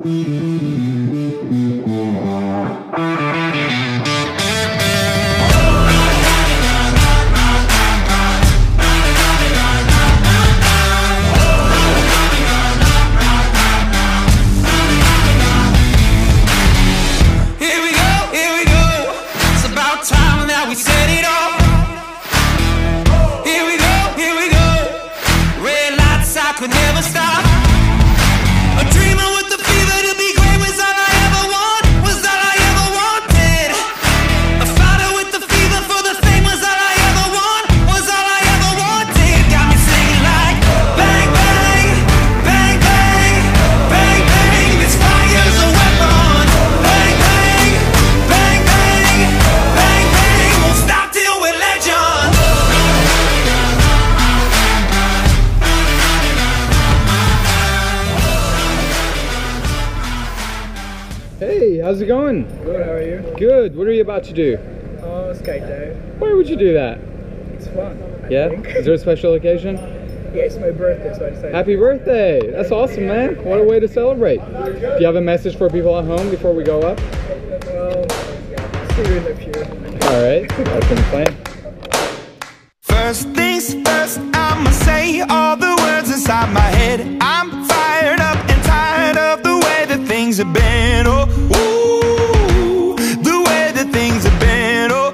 Hey, how's it going? Good, how are you? Good. What are you about to do? Skate day. Why would you do that? It's fun. I think. Is there a special occasion? Yeah, it's my birthday, so I decided. Happy birthday! That's awesome, man. What a way to celebrate. Do you have a message for people at home before we go up? Well, see you in the future. Alright, that's in the plan. First things first, I'ma say all the words inside my head. I'm fired up and tired of the way that things have been. Oh, ooh, the way that things have been. Oh,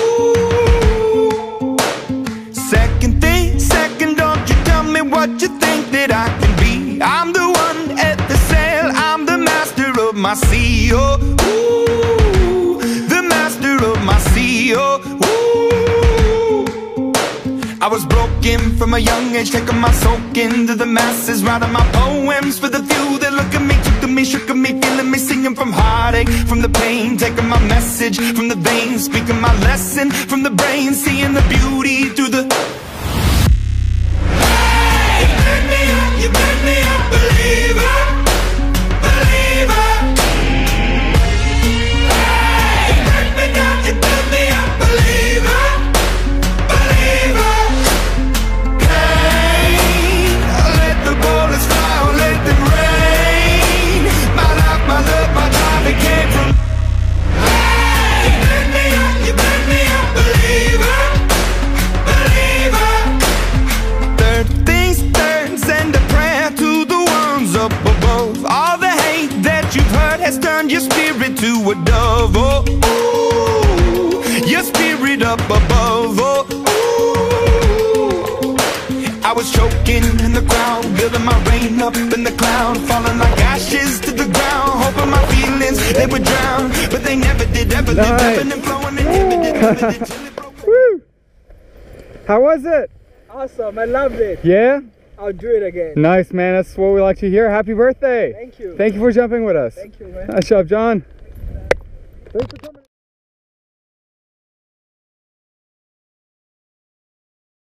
ooh. Second thing, second, don't you tell me what you think that I can be. I'm the one at the sail, I'm the master of my sea. Oh, ooh, the master of my sea. Oh, I was broken from a young age, taking my soak into the masses, writing my poems for the few that look at me, took to me, shook at me, feeling me, singing from heartache, from the pain, taking my message from the veins, speaking my lesson from the brain, seeing the beauty through the... Hey, you made me a believer, believer. Hey, you break me down, you build me a believer, believer. Your spirit to a dove, oh, ooh, your spirit up above, oh, ooh. I was choking in the crowd, building my rain up in the cloud, falling like ashes to the ground, hoping my feelings, they would drown, but they never did, ever did, ebbing and flowing and ebbing. Woo! How was it? Awesome, I loved it. Yeah? I'll do it again. Nice, man. That's what we like to hear. Happy birthday. Thank you. Thank you for jumping with us. Thank you, man. Nice job, John. Thanks for coming.